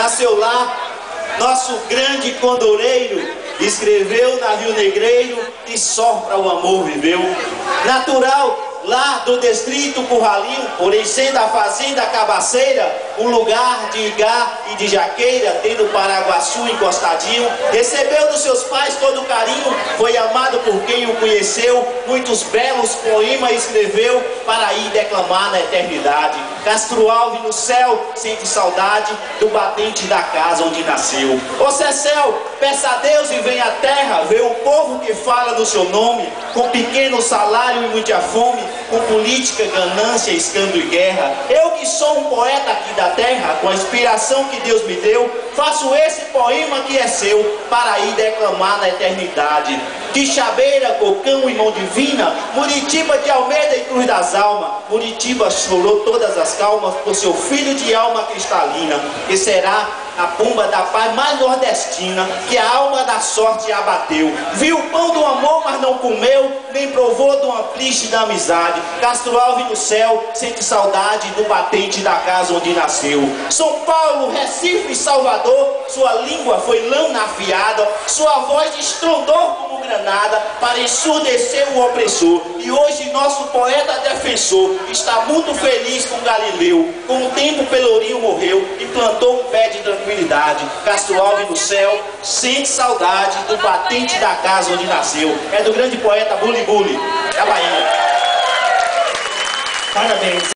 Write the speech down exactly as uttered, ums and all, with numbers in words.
Nasceu lá nosso grande condoreiro, escreveu navio negreiro e só para o amor viveu. Natural lá do distrito Curralinho, porém sendo a fazenda Cabaceira um lugar de igá e de jaqueira, tendo Paraguaçu encostadinho, recebeu dos seus pais todo o carinho, foi amado por quem o conheceu, muitos belos poemas escreveu para ir declamar na eternidade. Castro Alves no céu sente saudade do batente da casa onde nasceu. Ô Cecel, peça a Deus e vem à terra ver o povo que fala do seu nome, com pequeno salário e muita fome, com política, ganância, escândalo e guerra. Eu que sou um poeta aqui da terra, com a inspiração que Deus me deu, faço esse poema que é seu, para ir declamar na eternidade. De Chabeira, Cocão e Mão Divina, Muritiba de Almeida e Cruz das Almas, Muritiba chorou todas as calmas por seu filho de alma cristalina, que será a pomba da paz mais nordestina, que a alma da sorte abateu. Viu o pão do amor, mas não comeu, nem provou do ampliche da amizade. Castro Alves no céu sente saudade do batente da casa onde nasceu. São Paulo, Recife e Salvador, sua língua foi lã afiada, sua voz estrondou como granada para ensurdecer o opressor. E hoje nosso poeta defensor está muito feliz com Galileu. Com o tempo Pelourinho morreu e plantou um pé de tranquilidade. Castro Alves no céu sente saudade do batente da casa onde nasceu. É do grande poeta Buli Buli, da Bahia. Parabéns.